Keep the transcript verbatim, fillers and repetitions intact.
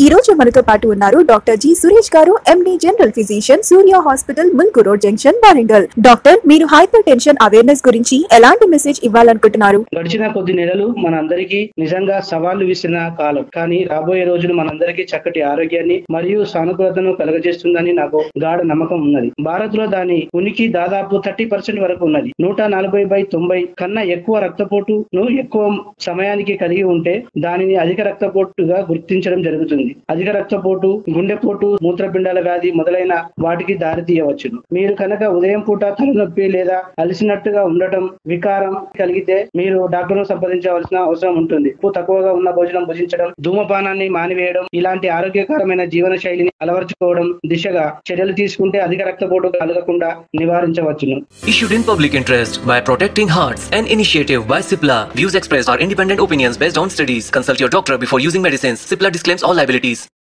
ఈ రోజు మనతో పాటు ఉన్నారు doctor G Suresh garu, MD general physician, Surya hospital, మున్కు రోడ్ జంక్షన్, వరంగల్. డాక్టర్, మీరు హైపర్ టెన్షన్ అవేర్నెస్ గురించి ఎలాంటి మెసేజ్ ఇవ్వాలనుకుంటున్నారు? గడిచిన కొద్ది నెలలు మనందరికీ నిజంగా సవాళ్లు విసిరిన కాలం, కానీ రాబోయే రోజులు మనందరికీ చక్కటి ఆరోగ్యాన్ని మరియు సానుకూలతను కలుగజేస్తుందని నాకు గాఢ నమ్మకం ఉన్నది. భారత్ లో దాని ఉనికి దాదాపు థర్టీ పర్సెంట్ వరకు ఉన్నది. నూట నలభై బై తొంభై కన్నా ఎక్కువ రక్తపోటును ఎక్కువ సమయానికి కలిగి ఉంటే దానిని అధిక రక్తపోటుగా గుర్తించడం జరుగుతుంది. అధిక రక్తపోటు, గుండెపోటు, మూత్రపిండాల వ్యాధి మొదలైన వాటికి దారి తీయవచ్చును. మీరు కనుక ఉదయం పూట తలనొప్పి లేదా అలసినట్టుగా ఉండటం, వికారం కలిగితే మీరు డాక్టర్ను సంప్రదించవలసిన అవసరం ఉంటుంది. ఉప్పు తక్కువగా ఉన్న భోజనం భుజించడం, ధూమపానాన్ని మానివేయడం, ఇలాంటి ఆరోగ్యకరమైన జీవన శైలిని అలవర్చుకోవడం దిశగా చర్యలు తీసుకుంటే అధిక రక్తపోటు కలగకుండా నివారించవచ్చును. Issued in public interest by Protecting Hearts, an initiative by Cipla. Views expressed are independent opinions based on studies. Consult your doctor before using medicines. Cipla disclaims all liabilities.